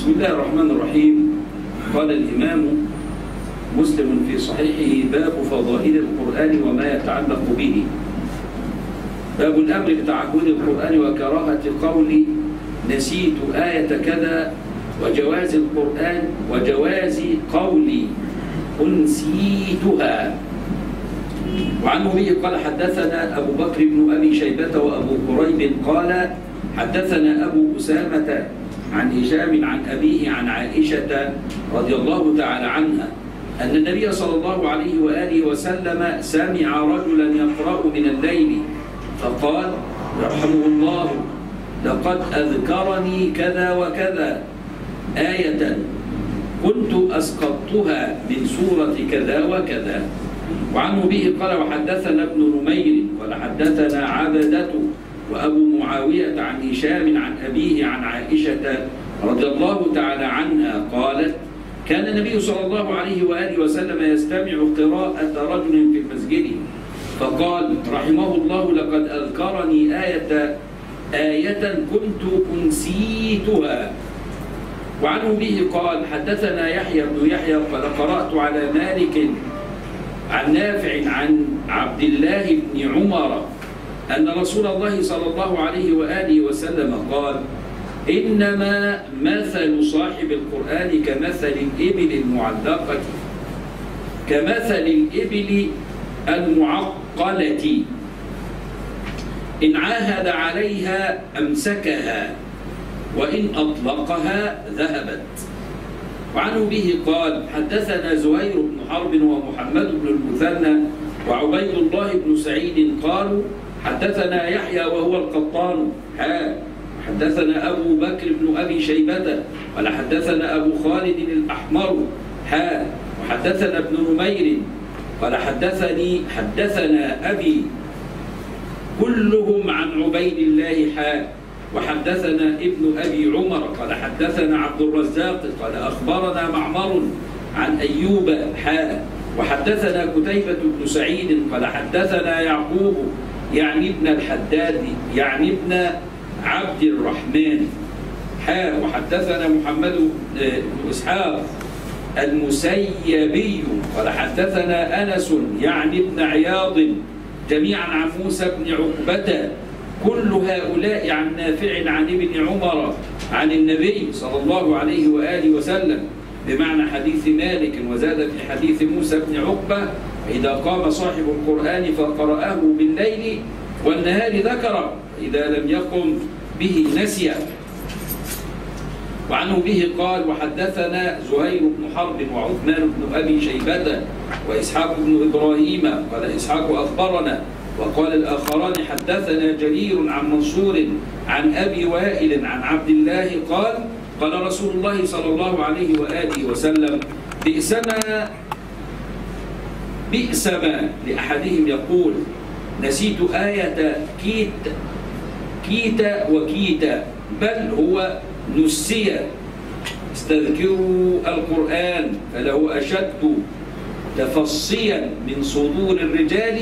بسم الله الرحمن الرحيم. قال الإمام مسلم في صحيحه: باب فضائل القرآن وما يتعلق به. باب الأمر بتعهد القرآن وكراهة قول نسيت آية كذا، وجواز القرآن وجواز قول أنسيتها. وعنه به قال: حدثنا أبو بكر بن أبي شيبة وأبو قريب قال: حدثنا أبو أسامة عن هشام عن أبيه عن عائشة رضي الله تعالى عنها أن النبي صلى الله عليه وآله وسلم سمع رجلا يقرأ من الليل فقال: يرحمه الله، لقد أذكرني كذا وكذا آية كنت أسقطتها من سورة كذا وكذا. وعنه به قال: وحدثنا ابن نمير قال: حدثنا عبدة وأبو معاوية عن هشام عن أبيه عن عائشة رضي الله تعالى عنها قالت: كان النبي صلى الله عليه وآله وسلم يستمع قراءة رجل في المسجد فقال: رحمه الله، لقد أذكرني آية كنت أنسيتها. وعنه به قال: حدثنا يحيى بن يحيى قال: قرأت على مالك عن نافع عن عبد الله بن عمر أن رسول الله صلى الله عليه وآله وسلم قال: إنما مثل صاحب القرآن كمثل الإبل المعلقة، كمثل الإبل المعقلة، إن عاهد عليها أمسكها وإن أطلقها ذهبت. وعنه به قال: حدثنا زهير بن حرب ومحمد بن المثنى وعبيد الله بن سعيد قالوا: حدثنا يحيى وهو القطان حدثنا أبو بكر بن أبي شيبة قال: حدثنا أبو خالد الأحمر وحدثنا ابن نمير قال: حدثنا أبي كلهم عن عبيد الله وحدثنا ابن أبي عمر قال: حدثنا عبد الرزاق قال: أخبرنا معمر عن أيوب وحدثنا كتيبة بن سعيد قال: حدثنا يعقوب يعني ابن الحداد يعني ابن عبد الرحمن وحدثنا محمد بن إسحاق المسيبي قال: حدثنا أنس يعني ابن عياض جميعا عن موسى بن عقبة، كل هؤلاء عن نافع عن ابن عمر عن النبي صلى الله عليه وآله وسلم بمعنى حديث مالك. وزاد في حديث موسى بن عقبة: إذا قام صاحب القرآن فقرأه بالليل والنهار ذكره، إذا لم يقم به نسي. وعنه به قال: وحدثنا زهير بن حرب وعثمان بن أبي شيبة وإسحاق بن إبراهيم قال إسحاق أخبرنا. وقال الآخران: حدثنا جرير عن منصور عن أبي وائل عن عبد الله قال: قال رسول الله صلى الله عليه وآله وسلم: بئس ما لأحدهم يقول نسيت آية كيت وكيت، بل هو نسي. استذكروا القرآن فله أشد تفصيا من صدور الرجال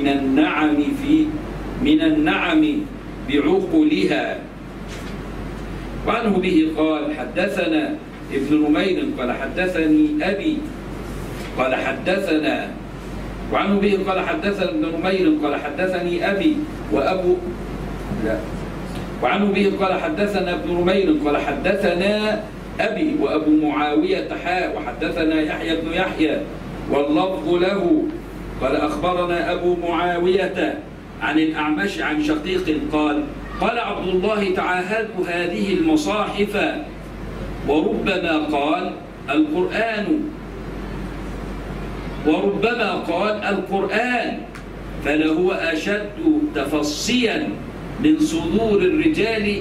من النعم بعقولها. وعنه به قال: حدثنا ابن نمير قال: حدثني أبي قال: حدثنا. وعنه به قال: حدثنا ابن نمير قال: حدثني أبي وأبو وعنه به قال: حدثنا ابن نمير قال: حدثنا أبي وأبو معاوية وحدثنا يحيى بن يحيى واللفظ له قال: أخبرنا أبو معاوية عن الأعمش عن شقيق قال: قال عبد الله: تعاهدوا هذه المصاحف، وربما قال القرآن فلهو أشد تفصيا من صدور الرجال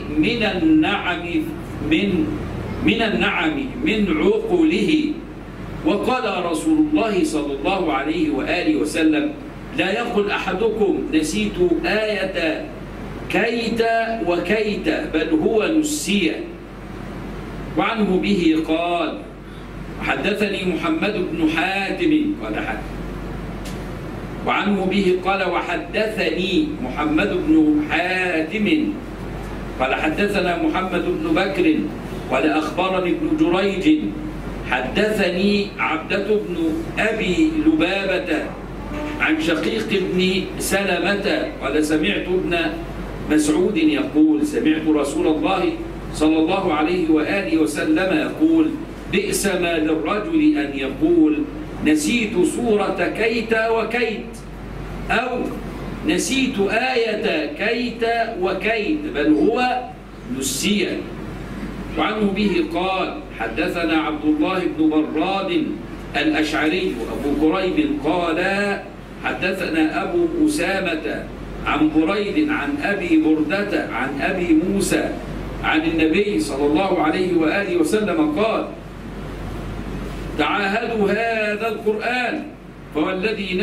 من النعم من عقوله. وقال رسول الله صلى الله عليه وآله وسلم: لا يقل أحدكم نسيت آية كيت وكيت، بل هو نسي. وعنه به قال: حدثني محمد بن حاتم قال: وعنه به قال: وحدثني محمد بن حاتم قال: حدثنا محمد بن بكر قال أخبرني ابن جريج حدثني عبدة بن أبي لبابة عن شقيق بن سلمة قال سمعت ابن مسعود يقول سمعت رسول الله صلى الله عليه وآله وسلم يقول بئس ما للرجل أن يقول نسيت سورة كيت وكيت أو نسيت آية كيت وكيت بل هو نسي. وعنه به قال حدثنا عبد الله بن براد الأشعري وأبو كريب قال حدثنا أبو أسامة عن بريد عن أبي بردة عن أبي موسى عن النبي صلى الله عليه وآله وسلم قال تعاهدوا هذا القرآن فوالذي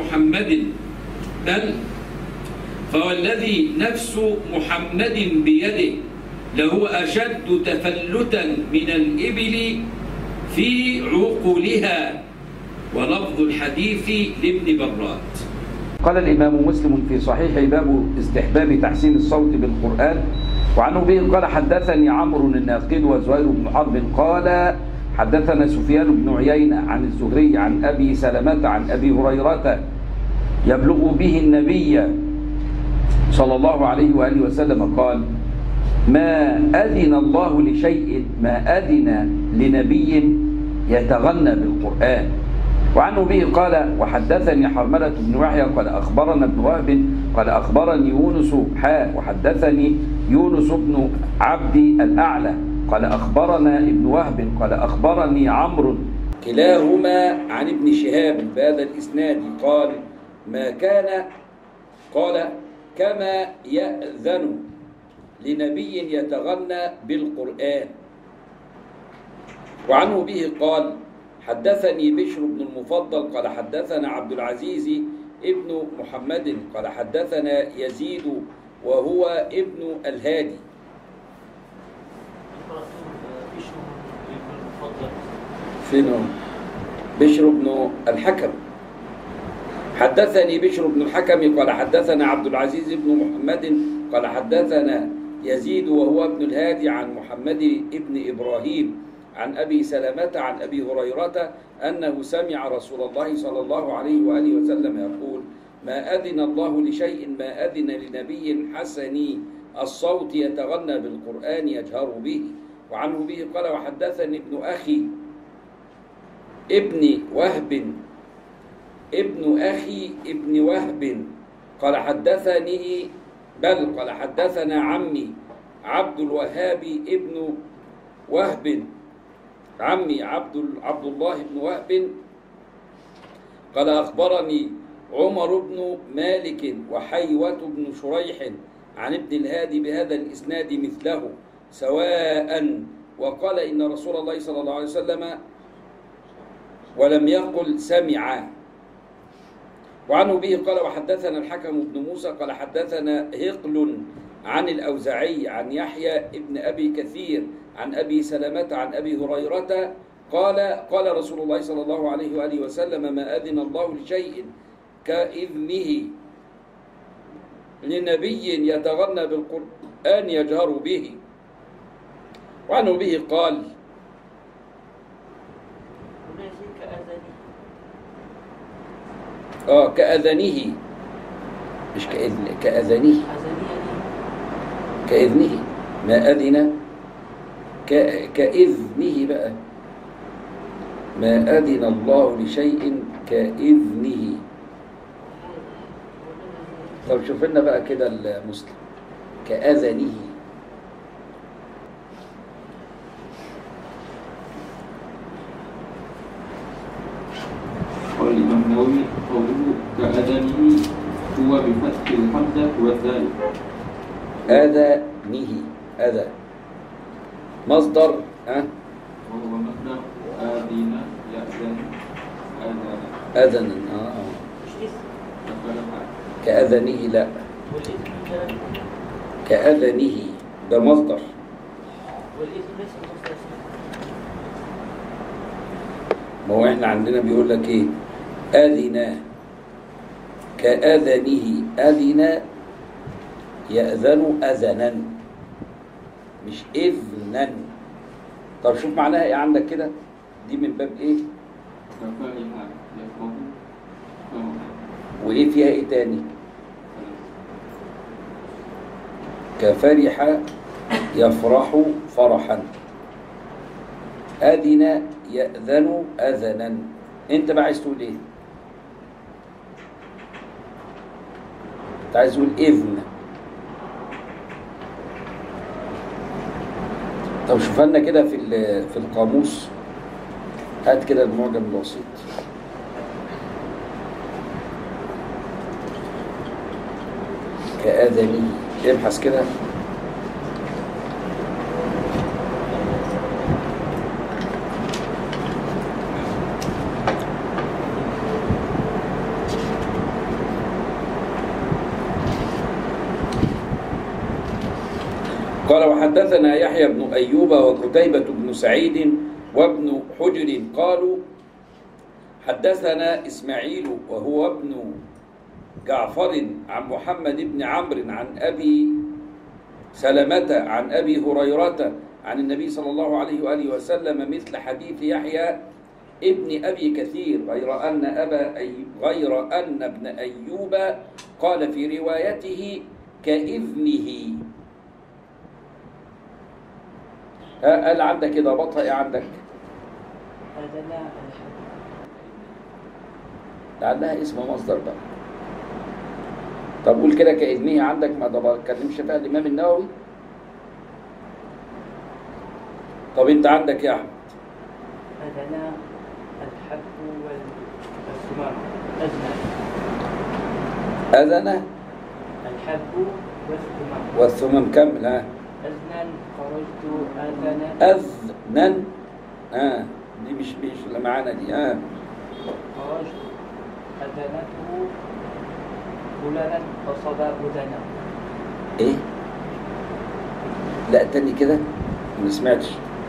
نفس محمد بيده لهو أشد تفلتا من الإبل في عقولها. ولفظ الحديث لابن براد. قال الإمام مسلم في صحيح باب استحباب تحسين الصوت بالقرآن. وعنه به قال حدثني عمرو الناقد وزهير بن حرب قال حدثنا سفيان بن عيينة عن الزهري عن أبي سلمة عن أبي هريرة يبلغ به النبي صلى الله عليه وآله وسلم قال ما أذن الله لشيء ما أذن لنبي يتغنى بالقرآن. وعنه به قال وحدثني حرملة بن يحيى قال أخبرنا ابن وهب قال أخبرني يونس وحدثني يونس بن عبد الأعلى قال أخبرنا ابن وهب قال أخبرني عمرو كلاهما عن ابن شهاب بهذا الإسناد قال ما كان قال كما يأذن لنبي يتغنى بالقرآن. وعنه به قال حدثني بشر بن المفضل قال حدثنا عبد العزيز ابن محمد قال حدثنا يزيد وهو ابن الهادي. فين بشر بن الحكم؟ حدثني بشر بن الحكم قال حدثنا عبد العزيز بن محمد قال حدثنا يزيد وهو ابن الهادي عن محمد ابن إبراهيم عن أبي سلمة عن أبي هريرة أنه سمع رسول الله صلى الله عليه وآله وسلم يقول ما أذن الله لشيء ما أذن لنبي حسن الصوت يتغنى بالقرآن يجهر به. وعنه به قال وحدثني ابن أخي ابن وهب قال حدثني قال حدثنا عمي عبد الوهاب ابن وهب عمي عبد الله بن وهب قال أخبرني عمر بن مالك وحيوة بن شريح عن ابن الهادي بهذا الإسناد مثله سواء وقال إن رسول الله صلى الله عليه وسلم ولم يقل سمع. وعنه به قال وحدثنا الحكم بن موسى قال حدثنا هقل عن الأوزاعي عن يحيى ابن أبي كثير عن أبي سلمة عن أبي هريرة قال رسول الله صلى الله عليه وآله وسلم ما أذن الله لشيء كإذنه لنبي يتغنى بالقرآن يجهر به. وعنه به قال كأذنه مش كأذنه كإذنه ما أذن كإذنه بقى ما أذن الله لشيء كإذنه. طب شوف لنا بقى كده المسلم كأذنه قال الإمام النووي قوله كأذنه هو بفتح الحمزة والذال. أذنه أذى مصدر وهو مصدر آذن يأذن أذنا كأذنه لا كأذنه ده مصدر ما هو احنا عندنا بيقول لك ايه أذن كأذنه أذن يأذن أذنا مش إذنا طب شوف معناها ايه عندك كده، دي من باب ايه كفرح يفرح فرحا. وايه فيها ايه تاني؟ كفرح يفرح فرحا، أذن يأذن أذنا. انت بقى عايز تقول ايه؟ انت عايز تقول إذن. طب شوف لنا كده في القاموس، هات كده المعجم الوسيط. كأذنه، ابحث كده. قال وحدثنا يحيى بن أيوب وقتيبة بن سعيد وابن حجر قالوا حدثنا إسماعيل وهو ابن جعفر عن محمد بن عمرو عن أبي سلمة عن أبي هريرة عن النبي صلى الله عليه وآله وسلم مثل حديث يحيى ابن أبي كثير، غير أن ابن أيوب قال في روايته كإذنه. قال عندك كده بطها ايه عندك؟ لعلها اسم مصدر بقى. طب قول كده كإذنه عندك، ما ده بتكلمش فيها الإمام النووي. طب انت عندك يا أحمد؟ أذنا الحب والثمام. أذن الحب والثمام. والثمام كمل. ها أذنا خرجت أذنا. أذنا دي مش اللي معانا دي. خرجت أذنته فلانا أصاب أذنا. ايه؟ لا تاني كده ما سمعتش.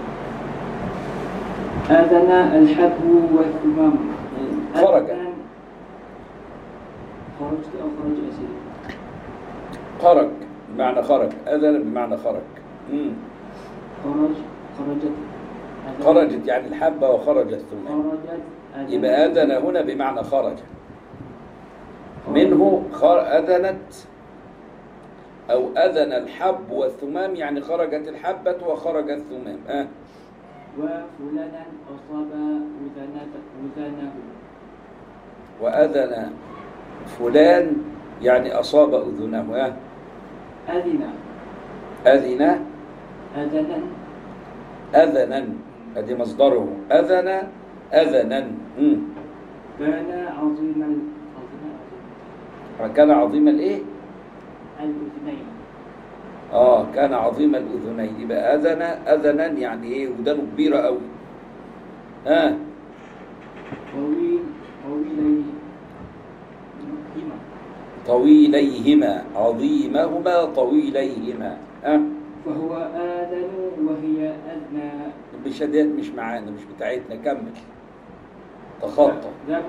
أذن الحب والثمام. خرج. خرجت أو خرج أسير. خرج بمعنى خرج، أذن بمعنى خرج. خرجت يعني الحبة وخرجت الثمام. يبقى أذن هنا بمعنى خرج. منه أذنت أو أذن الحب والثمام، يعني خرجت الحبة وخرج الثمام. وفلانا أصاب أذنه. وأذن فلان يعني أصاب أذنه. أذن أذنا، هذه مصدره أذن أذنا. كان عظيم الإيه؟ الأذنين. كان عظيم الأذنين. يبقى أذن أذنا يعني إيه؟ ودانه كبيرة أوي. طويليهما، عظيمهما طويليهما. فهو آذن وهي أذنى. بالشدات مش معانا، مش بتاعتنا. كمل تخطى.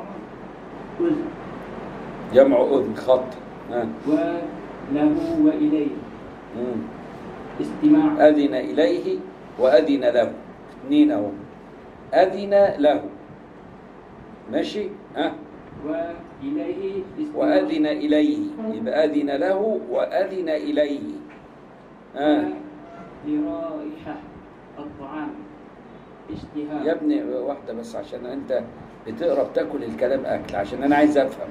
جمع أذن خط. وله وإليه استماع. أذن إليه وأذن له، اثنين أهو. أذن له ماشي. وإليه استماع. وأذن إليه، يبقى أذن له وأذن إليه. لرائحة الطعام اشتهاء. يا ابني واحدة بس عشان أنت بتقرأ بتاكل الكلام أكل، عشان أنا عايز أفهم.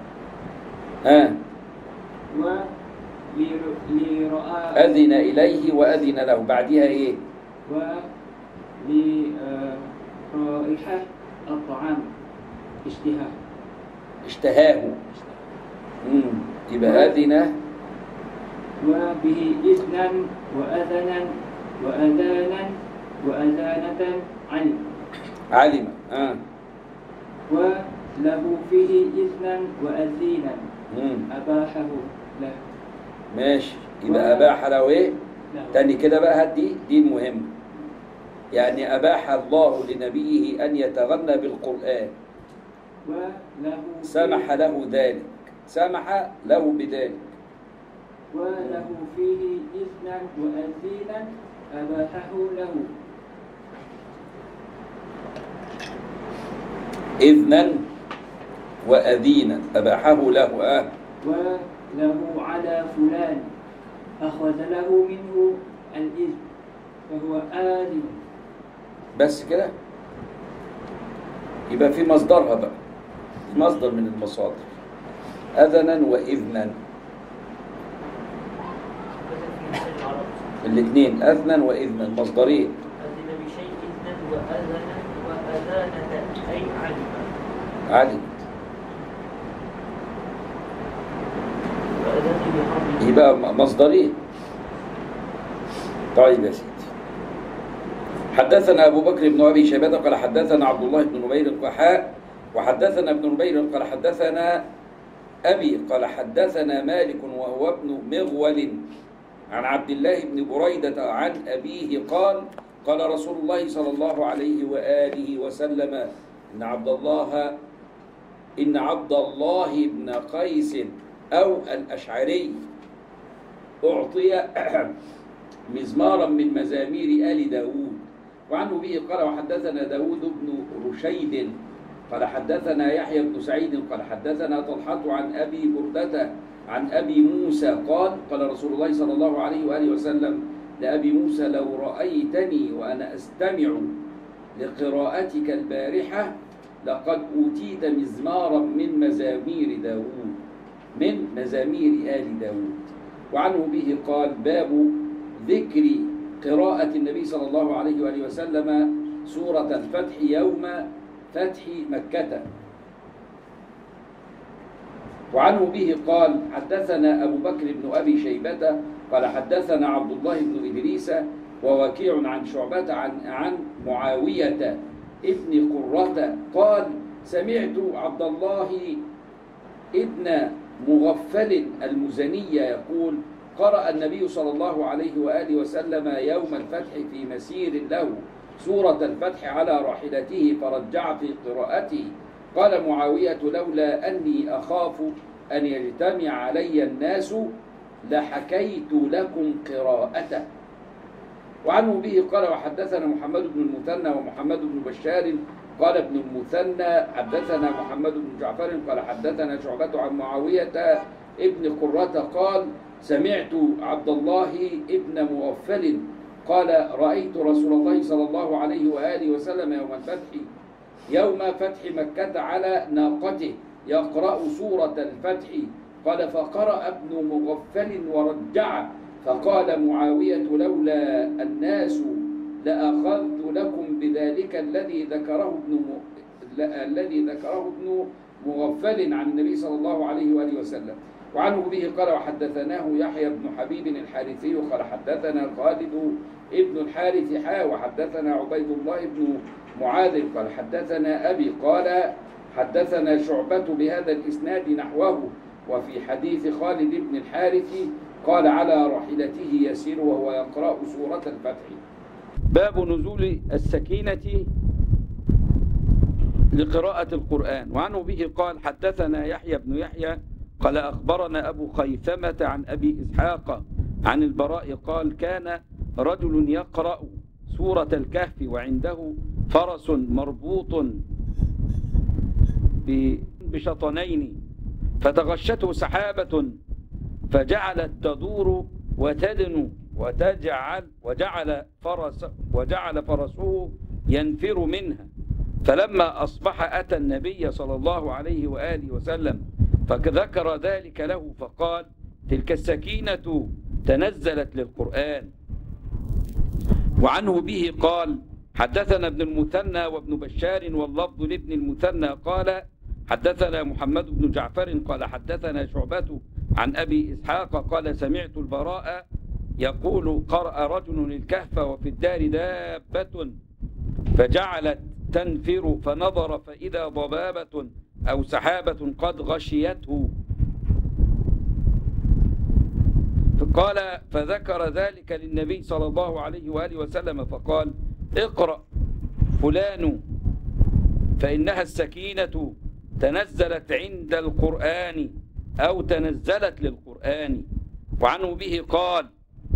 أذن إليه وأذن له، بعدها إيه؟ ولرائحة الطعام اشتهاء. اشتهاه. يبقى أذن وبه إذنا وأذنا وأذانا وأذانة علم. وله فيه إذنا وأذينا أباحه له. ماشي. يبقى أباح له إيه؟ تاني كده بقى. هات دي المهمة. يعني أباح الله لنبيه أن يتغنى بالقرآن، سمح له ذلك، سمح له بذلك. وله فيه إذنا وأذينا أباحه له. إذنا وأذينا أباحه له وله على فلان أخذ له منه الإذن فهو آذن. بس كده يبقى في مصدرها بقى، مصدر من المصادر أذنا وإذنا، الاثنين أذنا وإذنا مصدرين. أذن بشيء إذنا وأذنا وأذانة أي علم. علم وأذن بحرب. يبقى مصدرين. طيب يا سيدي. حدثنا أبو بكر بن أبي شيبة قال حدثنا عبد الله بن نمير القحاء وحدثنا ابن نمير قال حدثنا أبي قال حدثنا مالك وهو ابن مغول عن عبد الله بن بريدة عن أبيه قال قال رسول الله صلى الله عليه وآله وسلم إن عبد الله بن قيس أو الأشعري أعطي مزمارا من مزامير آل داود. وعنه به قال وحدثنا داود بن رشيد قال حدثنا يحيى بن سعيد قال حدثنا طلحة عن أبي بردة عن أبي موسى قال رسول الله صلى الله عليه وآله وسلم لأبي موسى لو رأيتني وأنا أستمع لقراءتك البارحة لقد أوتيت مزمارا من مزامير داود من مزامير آل داود. وعنه به قال باب ذكر قراءة النبي صلى الله عليه وآله وسلم سورة الفتح يوم فتح مكة. وعنه به قال حدثنا أبو بكر بن أبي شيبة قال حدثنا عبد الله بن إدريس ووكيع عن شعبة عن معاوية ابن قرة قال سمعت عبد الله ابن مغفل المزني يقول قرأ النبي صلى الله عليه وآله وسلم يوم الفتح في مسير له سورة الفتح على راحلته فرجع في قراءته. قال معاوية لولا أني أخاف أن يجتمع علي الناس لحكيت لكم قراءته. وعنه به قال وحدثنا محمد بن المثنى ومحمد بن بشار قال ابن المثنى حدثنا محمد بن جعفر قال حدثنا شعبة عن معاوية ابن قرة قال سمعت عبد الله ابن مغفل قال رأيت رسول الله صلى الله عليه وآله وسلم يوم فتح مكة على ناقته يقرأ سورة الفتح قال فقرأ ابن مغفل ورجع فقال معاوية لولا الناس لأخذت لكم بذلك الذي ذكره ابن مغفل عن النبي صلى الله عليه وآله وسلم. وعنه به قال وحدثناه يحيى بن حبيب الحارثي قال حدثنا خالد ابن الحارث وحدثنا عبيد الله بن معاذ قال حدثنا أبي قال حدثنا شعبة بهذا الإسناد نحوه. وفي حديث خالد بن الحارث قال على راحلته يسير وهو يقرأ سورة الفتح. باب نزول السكينة لقراءة القرآن. وعنه به قال حدثنا يحيى بن يحيى قال أخبرنا أبو خيثمة عن أبي إسحاق عن البراء قال كان رجل يقرأ سورة الكهف وعنده فرس مربوط بشطنين فتغشته سحابة فجعلت تدور وتدنو وجعل فرسه ينفر منها. فلما أصبح أتى النبي صلى الله عليه وآله وسلم فذكر ذلك له فقال تلك السكينة تنزلت للقرآن. وعنه به قال حدثنا ابن المثنى وابن بشار واللفظ لابن المثنى قال حدثنا محمد بن جعفر قال حدثنا شعبة عن أبي إسحاق قال سمعت البراء يقول قرأ رجل الكهف وفي الدار دابة فجعلت تنفر فنظر فإذا ضبابة أو سحابة قد غشيته فقال فذكر ذلك للنبي صلى الله عليه وآله وسلم فقال اقرأ فلان فإنها السكينة تنزلت عند القرآن أو تنزلت للقرآن. وعنه به قال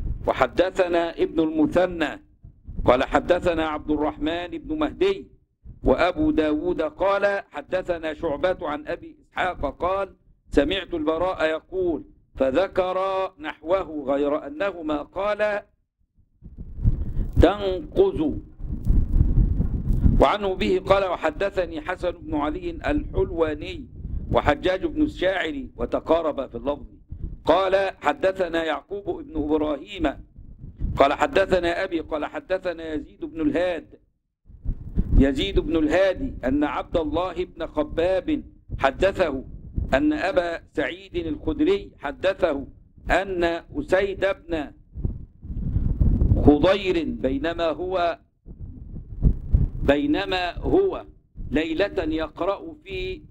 وحدثنا ابن المثنى قال حدثنا عبد الرحمن بن مهدي وأبو داود قال حدثنا شعبة عن أبي إسحاق قال سمعت البراء يقول فذكر نحوه غير أنهما قال تنقذ. وعنه به قال وحدثني حسن بن علي الحلواني وحجاج بن الشاعري وتقارب في اللفظ قال حدثنا يعقوب بن إبراهيم قال حدثنا أبي قال حدثنا يزيد بن الهادي أن عبد الله بن خباب حدثه أن أبا سعيد الخدري حدثه أن أسيد بن خضير بينما هو ليلة يقرأ في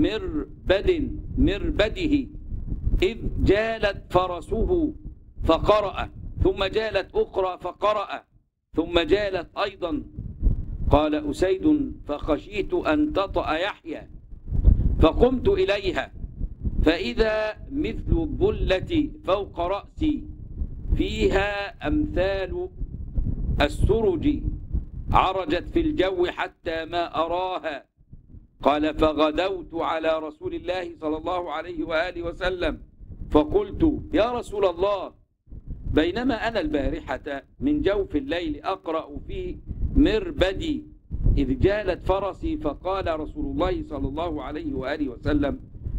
مربده إذ جالت فرسه فقرأ ثم جالت أخرى فقرأ ثم جالت أيضا قال أسيد فخشيت أن تطأ يحيى فقمت إليها فإذا مثل الظلة فوق رأسي فيها أمثال السرج عرجت في الجو حتى ما أراها. قال فغدوت على رسول الله صلى الله عليه وآله وسلم فقلت يا رسول الله بينما أنا البارحة من جوف الليل أقرأ في مربدي إذ جالت فرسي فقال رسول الله صلى الله عليه وآله وسلم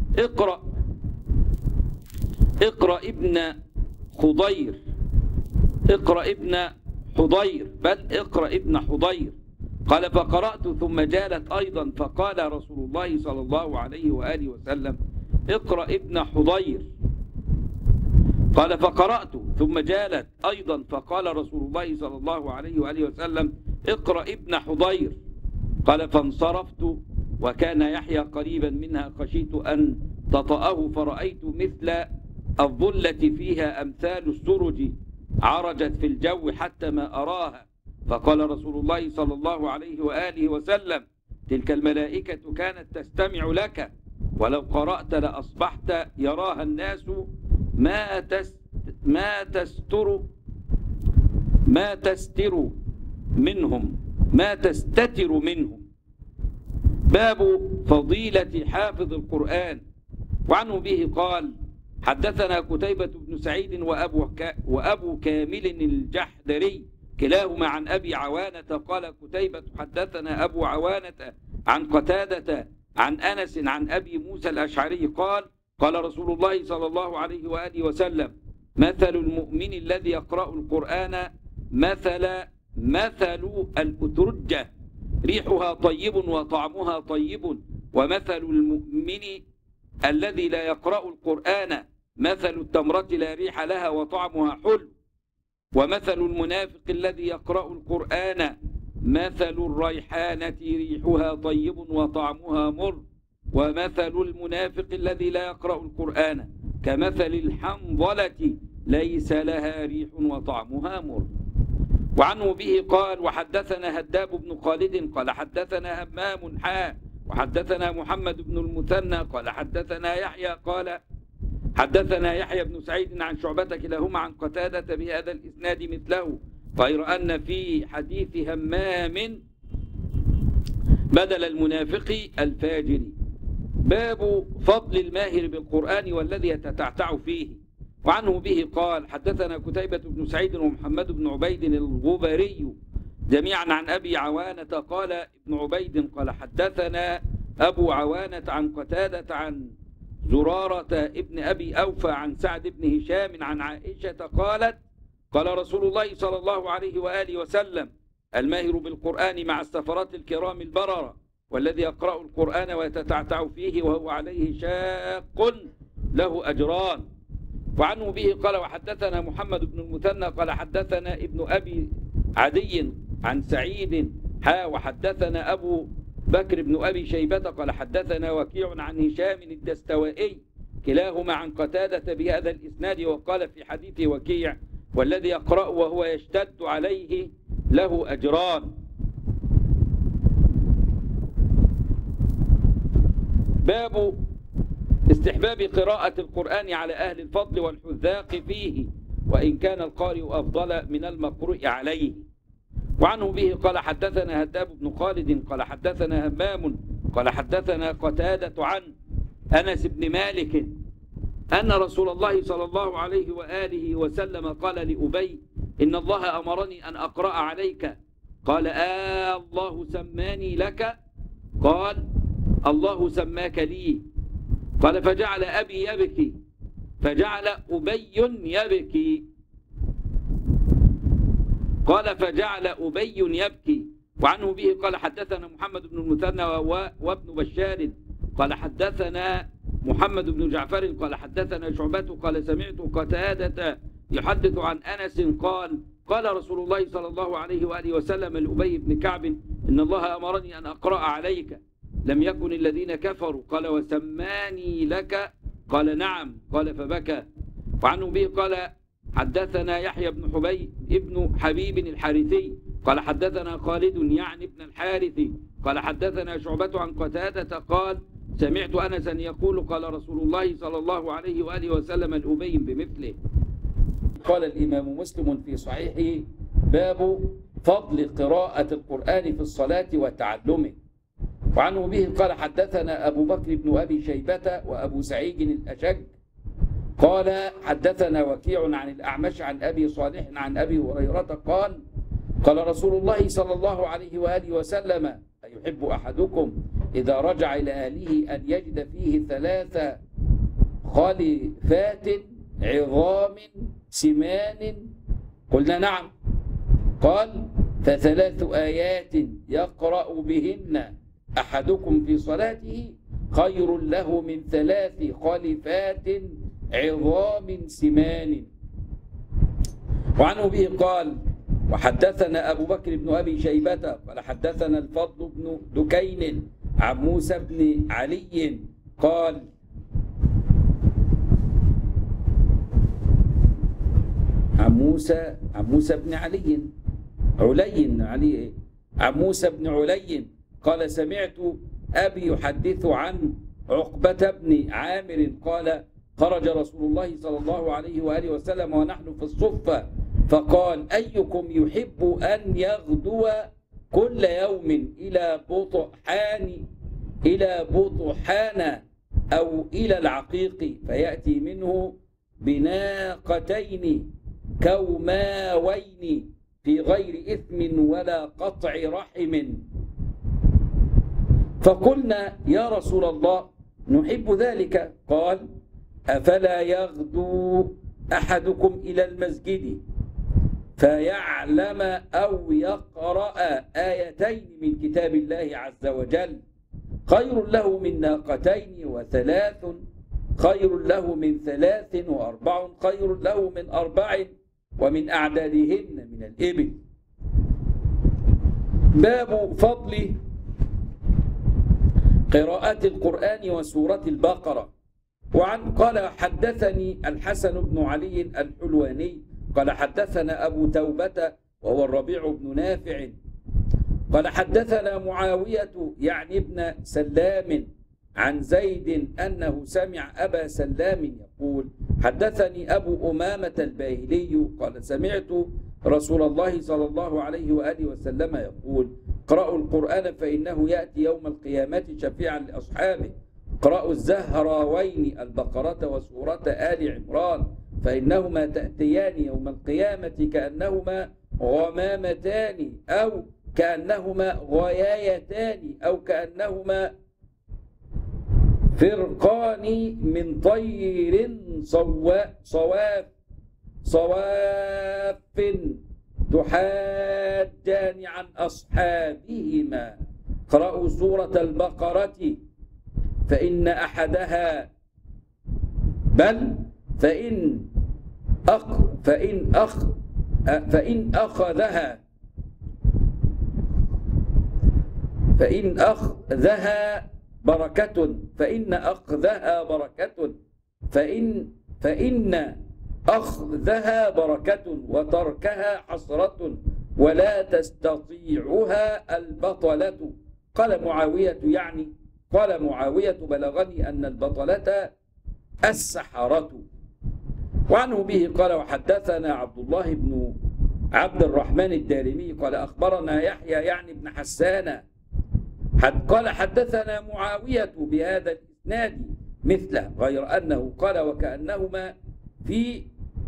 اقرأ ابن حضير قال فقرأت ثم جالت أيضا فقال رسول الله صلى الله عليه وآله وسلم اقرأ ابن حضير قال فقرأت ثم جالت أيضا فقال رسول الله صلى الله عليه وآله وسلم اقرأ ابن حضير قال فانصرفت وكان يحيى قريبا منها خشيت أن تطأه فرأيت مثل الظلة فيها أمثال السرج عرجت في الجو حتى ما أراها. فقال رسول الله صلى الله عليه وآله وسلم تلك الملائكة كانت تستمع لك ولو قرأت لأصبحت يراها الناس ما تستتر منهم. باب فضيلة حافظ القرآن. وعنه به قال حدثنا قتيبة بن سعيد وأبو كامل الجحدري كلاهما عن أبي عوانة قال قتيبة حدثنا أبو عوانة عن قتادة عن أنس عن أبي موسى الأشعري قال قال رسول الله صلى الله عليه وآله وسلم مثل المؤمن الذي يقرأ القرآن مثل الأترجة ريحها طيب وطعمها طيب ومثل المؤمن الذي لا يقرأ القرآن مثل التمرة لا ريح لها وطعمها حلو ومثل المنافق الذي يقرأ القرآن مثل الريحانة ريحها طيب وطعمها مر ومثل المنافق الذي لا يقرأ القرآن كمثل الحنظلة ليس لها ريح وطعمها مر. وعنه به قال وحدثنا هداب بن خالد قال حدثنا همام وحدثنا محمد بن المثنى قال حدثنا يحيى قال حدثنا يحيى بن سعيد عن شعبة كلاهما عن قتادة بهذا الإسناد مثله غير أن في حديث همام بدل المنافق الفاجر. باب فضل الماهر بالقرآن والذي يتتعتع فيه. وعنه به قال حدثنا قتيبة بن سعيد ومحمد بن عبيد الغبري جميعا عن أبي عوانة قال ابن عبيد قال حدثنا أبو عوانة عن قتادة عن زرارة ابن أبي أوفى عن سعد بن هشام عن عائشة قالت قال رسول الله صلى الله عليه وآله وسلم الماهر بالقرآن مع السفرات الكرام البررة والذي يقرأ القرآن ويتتعتع فيه وهو عليه شاق له أجران. وعنه به قال وحدثنا محمد بن المثنى قال حدثنا ابن أبي عدي عن سعيد وحدثنا أبو بكر بن أبي شيبة قال حدثنا وكيع عن هشام الدستوائي كلاهما عن قتادة بهذا الإسناد وقال في حديث وكيع والذي يقرأ وهو يشتد عليه له أجران. باب استحباب قراءة القرآن على أهل الفضل والحذاق فيه وإن كان القارئ أفضل من المقروء عليه. وعنه به قال حدثنا هداب بن خالد قال حدثنا همام قال حدثنا قتادة عن أنس بن مالك أن رسول الله صلى الله عليه وآله وسلم قال لأبي إن الله أمرني أن أقرأ عليك. قال الله سماني لك؟ قال الله سماك لي. قال فجعل أبي يبكي فجعل أبي يبكي. قال فجعل أبي يبكي. وعنه به قال حدثنا محمد بن المثنى وابن بشار قال حدثنا محمد بن جعفر قال حدثنا شعبة قال سمعت قتادة يحدث عن أنس قال قال رسول الله صلى الله عليه وآله وسلم لأبي بن كعب إن الله أمرني أن أقرأ عليك لم يكن الذين كفروا. قال وسماني لك؟ قال نعم. قال فبكى. وعنه به قال حدثنا يحيى بن حبيب الحارثي قال حدثنا خالد يعني ابن الحارث قال حدثنا شعبة عن قتادة قال سمعت أنسا يقول قال رسول الله صلى الله عليه وآله وسلم لأبي بمثله. قال الإمام مسلم في صحيحه باب فضل قراءة القرآن في الصلاة وتعلمه. وعنه به قال حدثنا أبو بكر بن أبي شيبة وأبو سعيد الأشج قال حدثنا وكيع عن الأعمش عن أبي صالح عن أبي هريرة قال قال رسول الله صلى الله عليه وآله وسلم أيحب أحدكم إذا رجع إلى أهله أن يجد فيه 3 خليفات عظام سمان؟ قلنا نعم. قال ف3 آيات يقرأ بهن أحدكم في صلاته خير له من 3 خليفات عظام سمان. وعنه به قال وحدثنا أبو بكر بن أبي شيبة قال حدثنا الفضل بن دكين عن موسى بن علي قال عن موسى بن علي عن موسى بن علي قال سمعت أبي يحدث عن عقبة بن عامر قال خرج رسول الله صلى الله عليه وآله وسلم ونحن في الصفة فقال أيكم يحب أن يغدو كل يوم إلى بطحان أو إلى العقيق فيأتي منه بناقتين كوماوين في غير إثم ولا قطع رحم. فقلنا يا رسول الله نحب ذلك. قال أفلا يغدو أحدكم إلى المسجد فيعلم أو يقرأ آيتين من كتاب الله عز وجل خير له من ناقتين و3 خير له من 3 و4 خير له من 4 ومن أعدادهن من الإبل. باب فضل قراءة القرآن وسورة البقرة. وعن قال حدثني الحسن بن علي الحلواني قال حدثنا أبو توبة وهو الربيع بن نافع قال حدثنا معاوية يعني ابن سلام عن زيد أنه سمع أبا سلام يقول حدثني أبو أمامة الباهلي قال سمعت رسول الله صلى الله عليه وآله وسلم يقول اقرأوا القرآن فإنه يأتي يوم القيامة شفيعا لأصحابه. اقرأوا الزهراوين البقرة وسورة آل عمران فإنهما تأتيان يوم القيامة كأنهما غمامتان أو كأنهما غيايتان أو كأنهما فرقان من طير صواف تحاجان عن أصحابهما. اقرأوا سورة البقرة فإن أحدها فإن أخذها بركة فإن أخذها بركة وتركها حسرة ولا تستطيعها البطلة. قال معاوية بلغني أن البطلة السحرة. وعنه به قال وحدثنا عبد الله بن عبد الرحمن الدارمي قال أخبرنا يحيى يعني بن حسان قال حدثنا معاوية بهذا الإسناد مثله، غير أنه قال وكأنهما في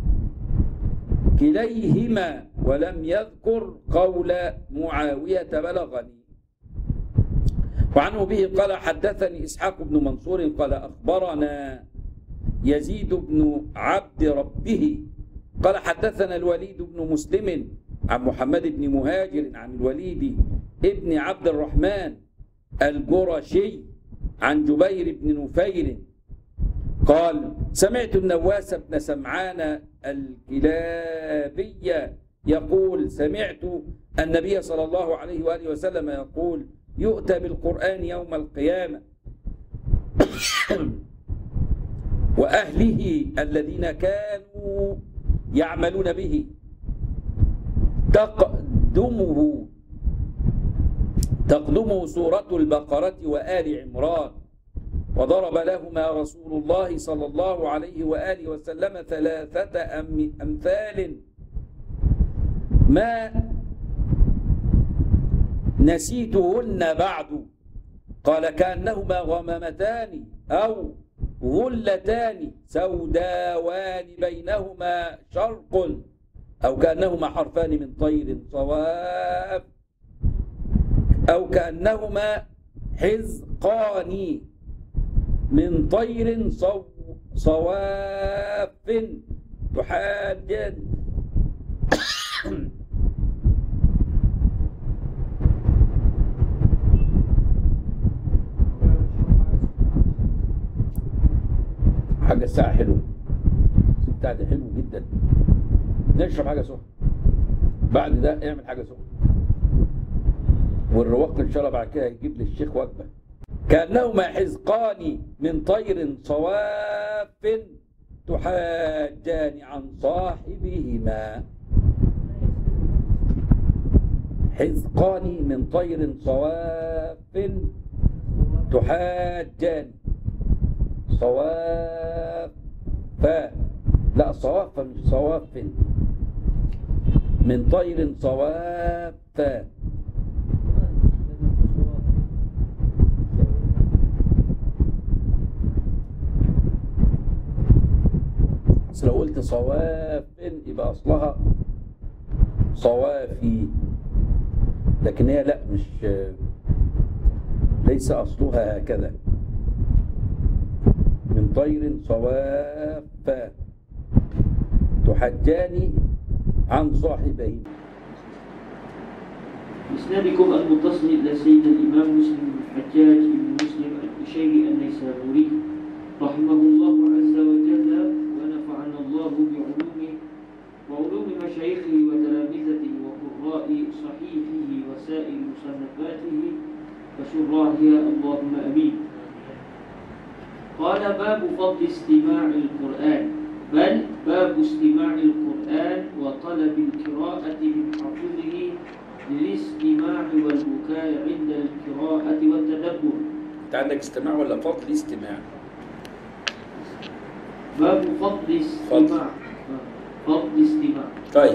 كليهما، ولم يذكر قول معاوية بلغني. وعنه به قال حدثني إسحاق بن منصور قال أخبرنا يزيد بن عبد ربه قال حدثنا الوليد بن مسلم عن محمد بن مهاجر عن الوليد ابن عبد الرحمن الجرشي عن جبير بن نفير قال سمعت النواس بن سمعان الكلابي يقول سمعت النبي صلى الله عليه وآله وسلم يقول يؤتى بالقرآن يوم القيامة وأهله الذين كانوا يعملون به تقدمه سورة البقرة وآل عمران، وضرب لهما رسول الله صلى الله عليه وآله وسلم 3 أمثال ما نسيتهن بعد. قال كأنهما غمامتان أو غلتان سوداوان بينهما شرق، أو كأنهما حرفان من طير صواف، أو كأنهما حزقان من طير صواف تحاجان. حاجة الساعة حلوة بتاع ده حلو جدا. نشرب حاجة سخنة بعد ده، اعمل حاجة سخنة، والرواق ان شاء الله بعد كده هيجيب للشيخ وجبة. كأنهما حزقان من طير صواف تحاجان عن صاحبهما. حزقان من طير صواف تحاجان صواف لا صواف مش صواف، من طير صواف. بس لو قلت صواف يبقى اصلها صوافي، لكن هي لا، مش ليس اصلها هكذا. من طير صواف تحجان عن صاحبين. بإسنادكم المتصل إلى سيد الإمام مسلم بن الحجاج بن مسلم القشيري النيسابوري رحمه الله عز وجل، ونفعنا الله بعلومه وعلوم مشايخه وتلامذته وقراء صحيحه وسائر مصنفاته وشراحها، اللهم آمين. قال باب فضل استماع القرآن، بل باب استماع القرآن وطلب القراءة من حافظه للاستماع والبكاء عند القراءة والتدبر. انت عندك استماع ولا فضل استماع؟ باب فضل استماع. فضل استماع. طيب.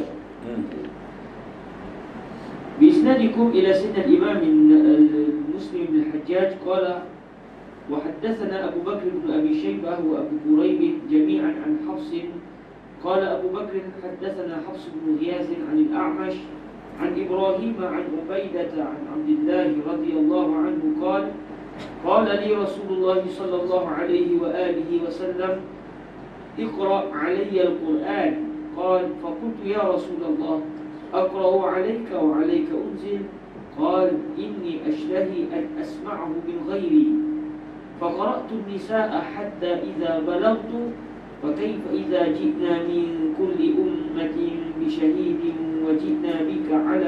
بإسنادكم إلى سيدنا الإمام المسلم بن الحجاج قال وحدثنا أبو بكر بن أبي شيبة وأبو كريب جميعا عن حفص قال أبو بكر حدثنا حفص بن غياث عن الأعمش عن إبراهيم عن عبيدة عن عبد الله رضي الله عنه قال قال لي رسول الله صلى الله عليه وآله وسلم اقرأ علي القرآن. قال فقلت يا رسول الله أقرأ عليك وعليك أنزل؟ قال إني أشتهي أن أسمعه من غيري. فقرأت النساء حتى إذا بلغت وكيف إذا جئنا من كل أمة بشهيد وجئنا بك على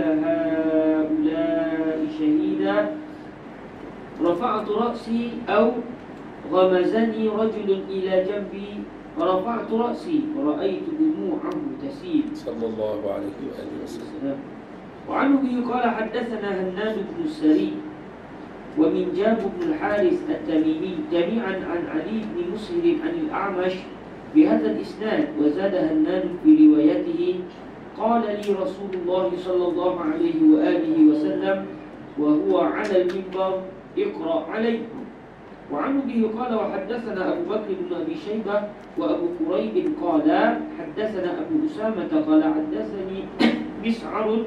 هؤلاء شهيدا. رفعت رأسي أو غمزني رجل إلى جنبي فرفعت رأسي ورأيت دموعه تسيل صلى الله عليه وآله وسلم. وعنه به قال حدثنا هناد بن السري ومن جاب بن الحارث التميمي جميعا عن علي بن مسهر عن الأعمش بهذا الإسناد، وزاد هناد في روايته قال لي رسول الله صلى الله عليه وآله وسلم وهو على المنبر اقرأ عليه. وعن به قال وحدثنا أبو بكر بن أبي شيبة وأبو كريب قال حدثنا أبو أسامة قال حدثني مسعر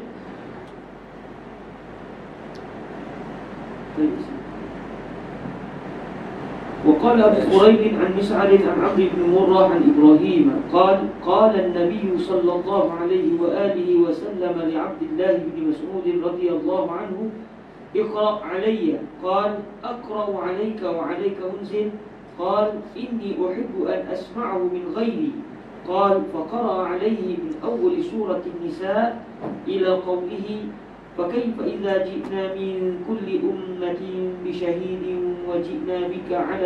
وقال أبو كريب عن مسعر عن عمرو بن مرة عن إبراهيم قال النبي صلى الله عليه وآله وسلم لعبد الله بن مسعود رضي الله عنه اقرأ علي. قال أقرأ عليك وعليك أنزل. قال إني أحب أن أسمعه من غيري. قال فقرأ عليه من أول سورة النساء إلى قوله فكيف إذا جئنا من كل أمة بشهيد وجئنا بك على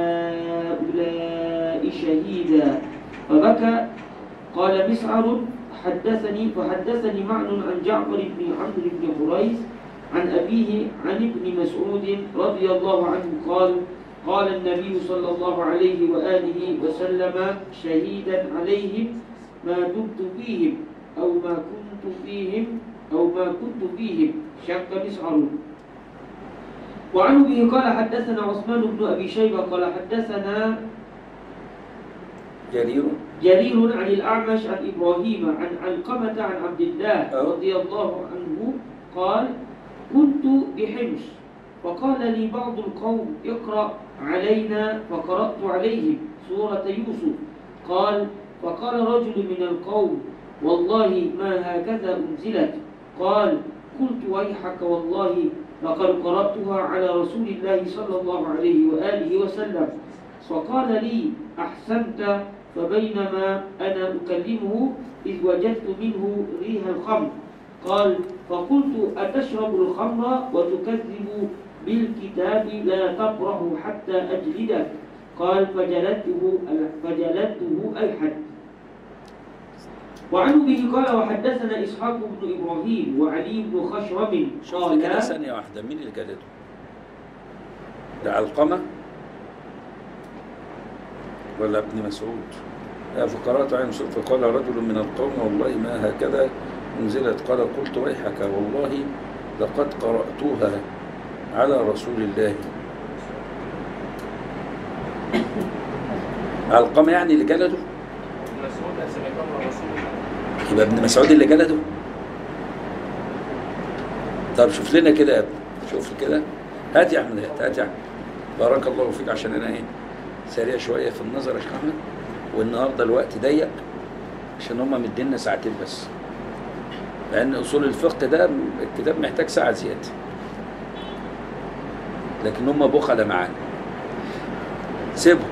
هؤلاء شهيدا فبكى. قال مسعر فحدثني معن عن جعفر بن عمرو بن حريث عن أبيه عن ابن مسعود رضي الله عنه قال النبي صلى الله عليه وآله وسلم شهيدا عليهم ما دمت فيهم أو ما كنت فيهم شك مسعر. وعنه به قال حدثنا عثمان بن أبي شيبة قال حدثنا جرير عن الأعمش عن إبراهيم عن علقمة عن عبد الله رضي الله عنه قال كنت بحمص فقال لي بعض القوم اقرأ علينا فقرأت عليهم سورة يوسف. قال فقال رجل من القوم والله ما هكذا أنزلت. قال قلت ويحك والله لقد قرأتها على رسول الله صلى الله عليه وآله وسلم. فقال لي أحسنت. فبينما أنا أكلمه إذ وجدت منه ريح الخمر. قال فقلت أتشرب الخمر وتكذب بالكتاب لا تبرح حتى أجلدك. قال فجلدته الحد. وعنه به قال وحدثنا إسحاق بن إبراهيم وعلي بن خشرم قال كده ثانية واحدة مين اللي جلده؟ ده علقمة ولا ابن مسعود؟ فقرأت عن مسعود فقال رجل من القوم والله ما هكذا انزلت. قال قلت ويحك والله لقد قرأتوها على رسول الله. علقمة يعني اللي جلده؟ يبقى ابن مسعود اللي جلده. طب شوف لنا كده يا ابني، شوف كده، هات يا احمد، هات يا احمد، بارك الله فيك، عشان انا ايه سريع شويه في النظر يا شيخ احمد، والنهارده الوقت ضيق عشان هم مدينا ساعتين بس، لان اصول الفقه ده الكتاب محتاج ساعه زياده، لكن هم بخلة معانا، سيبهم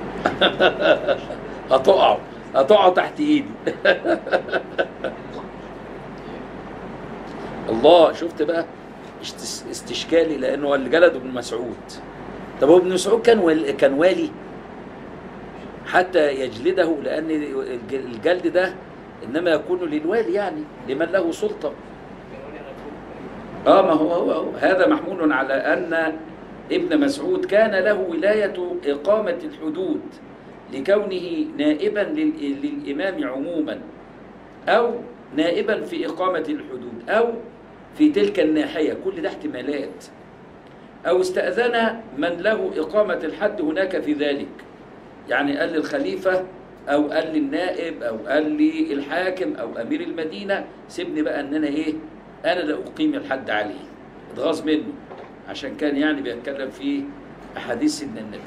هتقعوا تحت ايدي الله. شفت بقى استشكالي، لانه اللي جلده ابن مسعود. طب هو ابن مسعود كان والي حتى يجلده، لان الجلد ده انما يكون للوالي، يعني لمن له سلطه. ما هو هذا محمول على ان ابن مسعود كان له ولايه اقامه الحدود لكونه نائبا للامام عموما، او نائبا في اقامه الحدود، او في تلك الناحيه، كل ده احتمالات، او استاذن من له اقامه الحد هناك في ذلك، يعني قال للخليفه او قال للنائب او قال للحاكم او امير المدينه سيبني بقى ان انا انا لا اقيم الحد عليه، اتغاظ منه، عشان كان يعني بيتكلم في احاديث سيدنا النبي،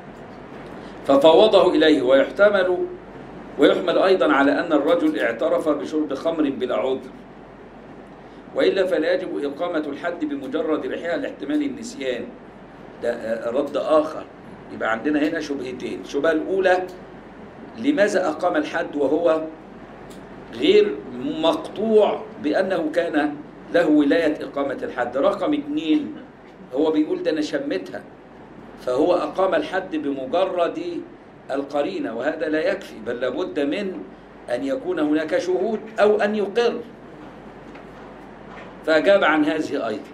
ففوضه اليه. ويحمل ايضا على ان الرجل اعترف بشرب خمر بلا عذر، والا فلا يجب اقامه الحد بمجرد ريحها لاحتمال النسيان. ده رد اخر. يبقى عندنا هنا شبهتين. الشبهه الاولى، لماذا اقام الحد وهو غير مقطوع بانه كان له ولايه اقامه الحد؟ رقم 2، هو بيقول ده انا شمتها، فهو اقام الحد بمجرد القرينه، وهذا لا يكفي، بل لابد من ان يكون هناك شهود او ان يقر، فاجاب عن هذه ايضا.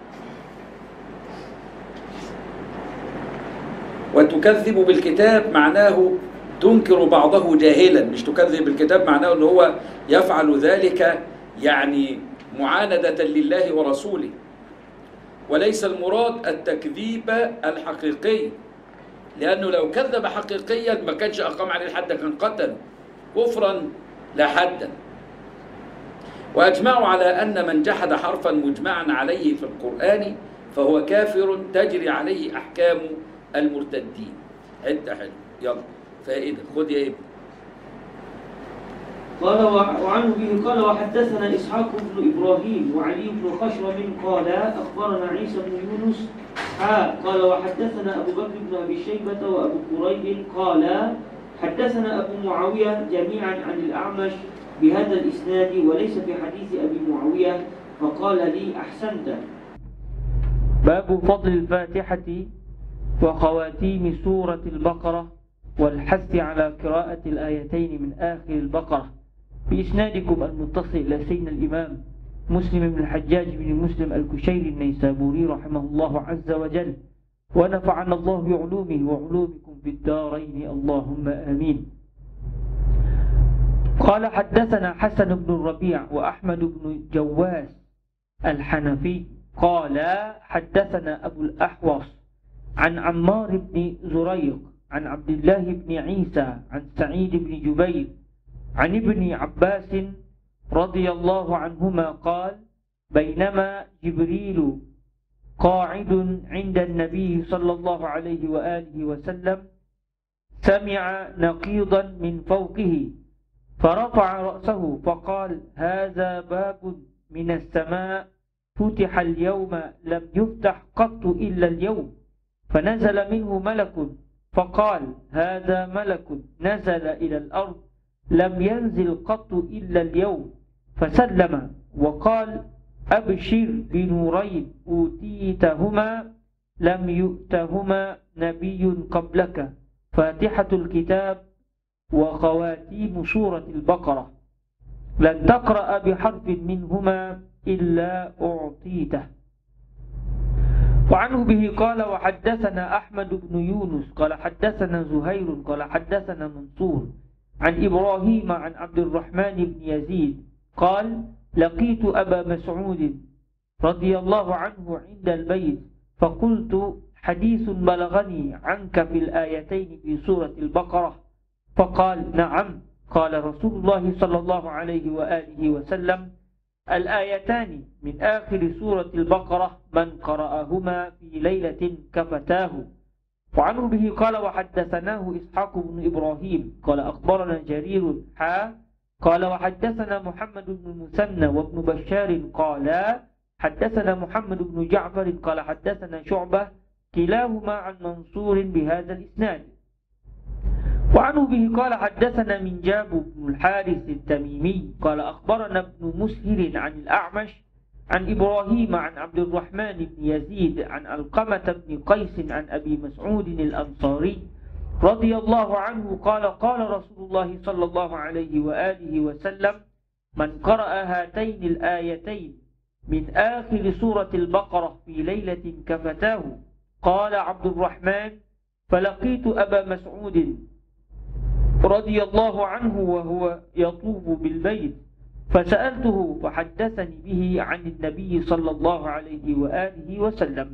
وتكذب بالكتاب معناه تنكر بعضه جاهلا، مش تكذب بالكتاب معناه ان هو يفعل ذلك يعني معاندة لله ورسوله، وليس المراد التكذيب الحقيقي، لأنه لو كذب حقيقيا ما كانش أقام عليه الحد، كان قتل كفرا لا حدا. وأجمعوا على أن من جحد حرفا مجمعا عليه في القرآن فهو كافر تجري عليه أحكام المرتدين. حتة حلو، يلا فائدة، خد يا ابني. قال وعنه به قال وحدثنا إسحاق بن إبراهيم وعلي بن خشرم قال أخبرنا عيسى بن يونس قال وحدثنا أبو بكر بن أبي شيبة وأبو كريب قال حدثنا أبو معاوية جميعا عن الأعمش بهذا الإسناد وليس في حديث أبي معاوية، فقال لي أحسنت. باب فضل الفاتحة وخواتيم سورة البقرة والحث على قراءة الآيتين من آخر البقرة بإسنادكم المتصل إلى سيدنا الإمام مسلم بن الحجاج بن مسلم الكشيري النيسابوري رحمه الله عز وجل، ونفعنا الله بعلومه وعلومكم في الدارين اللهم آمين. قال حدثنا حسن بن الربيع وأحمد بن جواس الحنفي قال حدثنا أبو الأحوص عن عمار بن زريق عن عبد الله بن عيسى عن سعيد بن جبير عن ابن عباس رضي الله عنهما قال بينما جبريل قاعد عند النبي صلى الله عليه وآله وسلم سمع نقيضا من فوقه فرفع رأسه فقال هذا باب من السماء فتح اليوم لم يفتح قط إلا اليوم، فنزل منه ملك فقال هذا ملك نزل إلى الأرض لم ينزل قط إلا اليوم، فسلم وقال أبشر بنورين أوتيتهما لم يؤتهما نبي قبلك، فاتحة الكتاب وخواتيم سورة البقرة، لن تقرأ بحرف منهما إلا أعطيته. وعنه به قال وحدثنا أحمد بن يونس قال حدثنا زهير قال حدثنا منصور عن إبراهيم عن عبد الرحمن بن يزيد قال لقيت أبا مسعود رضي الله عنه عند البيت فقلت حديث بلغني عنك في الآيتين في سورة البقرة، فقال نعم. قال رسول الله صلى الله عليه وآله وسلم الآيتان من آخر سورة البقرة من قرأهما في ليلة كفتاه. وعنه به قال وحدثناه إسحاق بن إبراهيم قال أخبرنا جرير قال وحدثنا محمد بن المثنى وابن بشار قال حدثنا محمد بن جعفر قال حدثنا شعبة كلاهما عن منصور بهذا الإسناد. وعنه به قال حدثنا من جاب بن الحارث التميمي قال أخبرنا ابن مسهر عن الأعمش عن إبراهيم عن عبد الرحمن بن يزيد عن علقمة بن قيس عن أبي مسعود الأنصاري رضي الله عنه قال قال رسول الله صلى الله عليه وآله وسلم من قرأ هاتين الآيتين من آخر سورة البقرة في ليلة كفتاه. قال عبد الرحمن فلقيت أبا مسعود رضي الله عنه وهو يطوف بالبيت فسألته فحدثني به عن النبي صلى الله عليه وآله وسلم.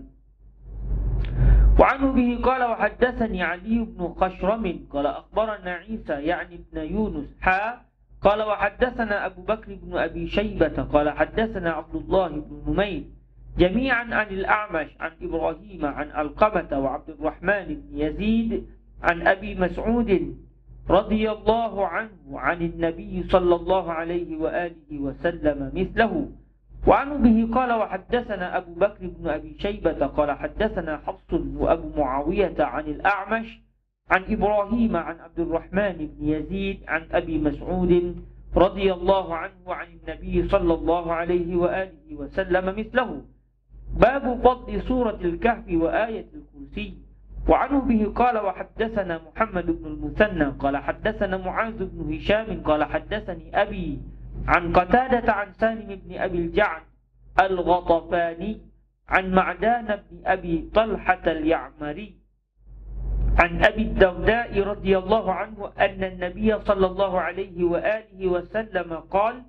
وعنه به قال وحدثني علي بن خشرم قال أخبرنا عيسى يعني ابن يونس قال وحدثنا أبو بكر بن أبي شيبة قال حدثنا عبد الله بن نمير جميعا عن الأعمش عن إبراهيم عن علقمة وعبد الرحمن بن يزيد عن أبي مسعود رضي الله عنه عن النبي صلى الله عليه وآله وسلم مثله. وعنه به قال وحدثنا أبو بكر بن أبي شيبة قال حدثنا حفص وأبو معاوية عن الأعمش عن إبراهيم عن عبد الرحمن بن يزيد عن أبي مسعود رضي الله عنه عن النبي صلى الله عليه وآله وسلم مثله. باب فضل سورة الكهف وآية الكرسي. وعنه به قال وحدثنا محمد بن المثنى قال حدثنا معاذ بن هشام قال حدثني أبي عن قتادة عن سالم بن أبي الجعد الغطفاني عن معدان بن أبي طلحة اليعمري عن أبي الدرداء رضي الله عنه أن النبي صلى الله عليه وآله وسلم قال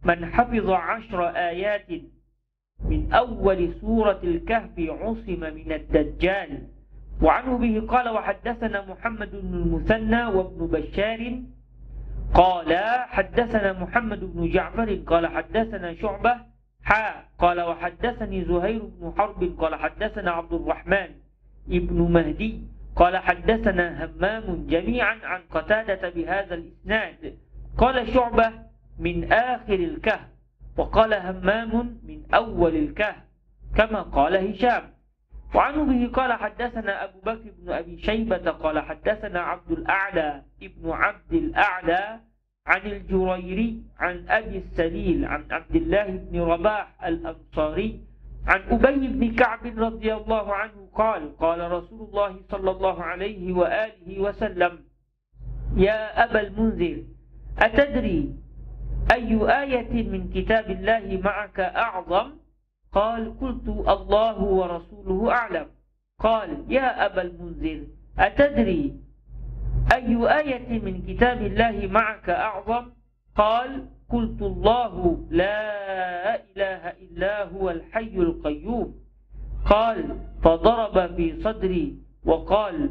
من حفظ 10 آيات من أول سورة الكهف عصم من الدجال. وعنه به قال وحدثنا محمد بن المثنى وابن بشار قال حدثنا محمد بن جعفر قال حدثنا شعبة قال وحدثني زهير بن حرب قال حدثنا عبد الرحمن ابن مهدي قال حدثنا همام جميعا عن قتادة بهذا الإسناد. قال شعبة من آخر الكهف، وقال همام من أول الكهف كما قال هشام. وعنه به قال حدثنا أبو بكر بن أبي شيبة قال حدثنا عبد الأعلى ابن عبد الأعلى عن الجريري عن أبي السليل عن عبد الله بن رباح الأنصاري عن أبي بن كعب رضي الله عنه قال قال رسول الله صلى الله عليه وآله وسلم يا أبا المنذر أتدري أي آية من كتاب الله معك أعظم؟ قال قلت الله ورسوله أعلم. قال يا أبا المنذر أتدري أي آية من كتاب الله معك أعظم؟ قال قلت الله لا إله إلا هو الحي القيوم. قال فضرب في صدري وقال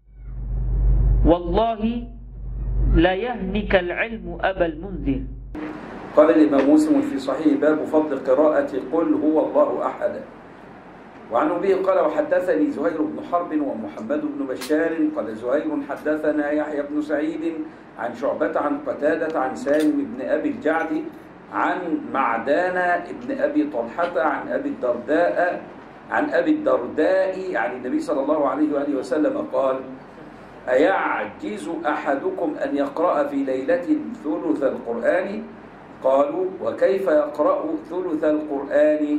والله لا يهنك العلم أبا المنذر. قال الإمام مسلم في صحيح باب فضل قراءة قل هو الله أحد. وعن أبي قال وحدثني زهير بن حرب ومحمد بن بشار قال زهير حدثنا يحيى بن سعيد عن شعبة عن قتادة عن سالم بن أبي الجعد عن معدان بن أبي طلحة عن أبي الدرداء عن النبي صلى الله عليه وآله وسلم قال أيعجز أحدكم أن يقرأ في ليلة ثلث القرآن؟ قالوا وكيف يقرأ ثلث القرآن؟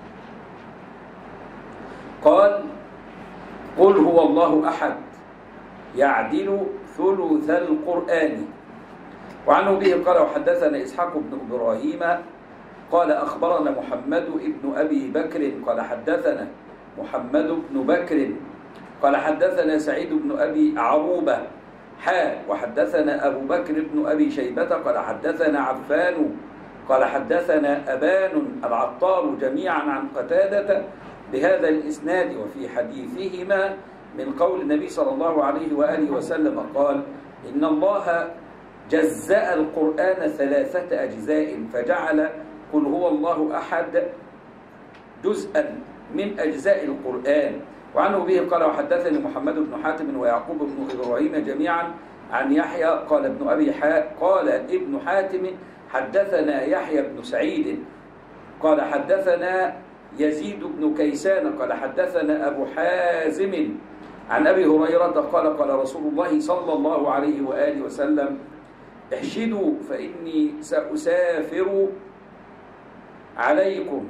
قال قل هو الله أحد يعدل ثلث القرآن. وعنه به قال وحدثنا إسحاق بن إبراهيم قال أخبرنا محمد بن أبي بكر قال حدثنا محمد بن بكر قال حدثنا سعيد بن أبي عروبة وحدثنا أبو بكر بن أبي شيبة قال حدثنا عفان قال حدثنا أبان العطار جميعا عن قتادة بهذا الإسناد. وفي حديثهما من قول النبي صلى الله عليه وآله وسلم قال إن الله جزأ القرآن 3 أجزاء فجعل قل هو الله أحد جزءا من أجزاء القرآن. وعنه به قال وحدثني محمد بن حاتم ويعقوب بن إبراهيم جميعا عن يحيى قال ابن حاتم حدثنا يحيى بن سعيد قال حدثنا يزيد بن كيسان قال حدثنا أبو حازم عن أبي هريرة قال رسول الله صلى الله عليه وآله وسلم احشدوا فإني سأسافر عليكم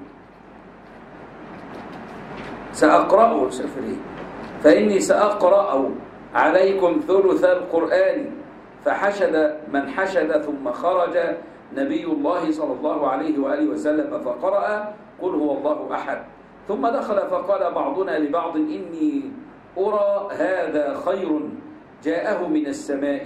فإني سأقرأ عليكم ثلث القرآن. فحشد من حشد ثم خرج نبي الله صلى الله عليه وآله وسلم فقرأ قل هو الله أحد ثم دخل فقال بعضنا لبعض إني أرى هذا خير جاءه من السماء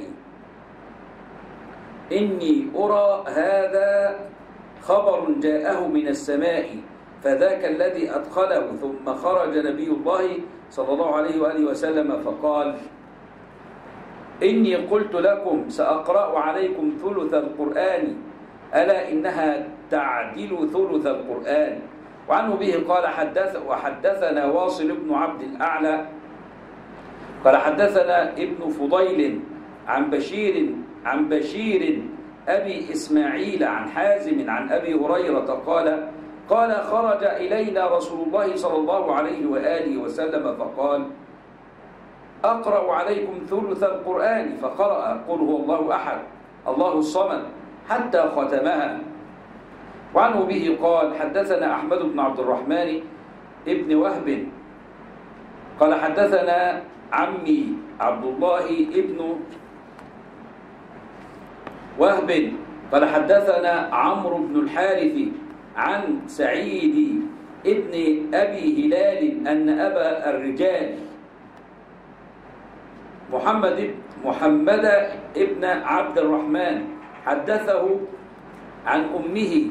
إني أرى هذا خبر جاءه من السماء فذاك الذي أدخله. ثم خرج نبي الله صلى الله عليه وآله وسلم فقال إني قلت لكم سأقرأ عليكم ثلث القرآن ألا إنها تعدل ثلث القرآن. وعنه به قال وحدثنا واصل بن عبد الأعلى قال حدثنا ابن فضيل عن بشير أبي إسماعيل عن حازم عن أبي هريرة قال خرج إلينا رسول الله صلى الله عليه وآله وسلم فقال أقرأ عليكم ثلث القرآن فقرأ قل هو الله أحد الله الصمد حتى ختمها. وعنه به قال حدثنا أحمد بن عبد الرحمن ابن وهب قال حدثنا عمي عبد الله ابن وهب قال حدثنا عمرو بن الحارث عن سعيد ابن أبي هلال أن أبا الرجال محمد ابن عبد الرحمن حدثه عن أمه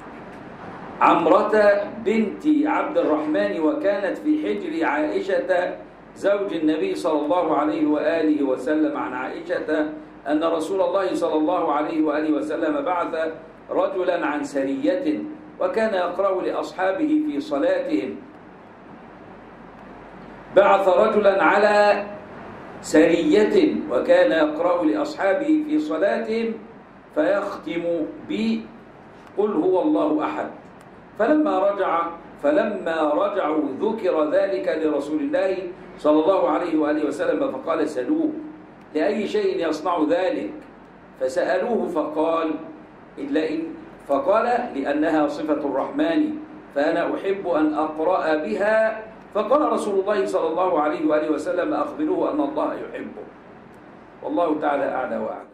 عمرة بنت عبد الرحمن وكانت في حجر عائشة زوج النبي صلى الله عليه وآله وسلم عن عائشة أن رسول الله صلى الله عليه وآله وسلم بعث رجلا عن سرية وكان يقرأ لأصحابه في صلاتهم. بعث رجلا على سرية وكان يقرأ لأصحابه في صلاتهم فيختم بقل هو الله أحد. فلما رجعوا ذكر ذلك لرسول الله صلى الله عليه وآله وسلم فقال سألوه لأي شيء يصنع ذلك؟ فسألوه فقال لأنها صفة الرحمن فأنا أحب أن أقرأ بها. فقال رسول الله صلى الله عليه وآله وسلم أخبروه أن الله يحبه. والله تعالى أعلى وأعلم.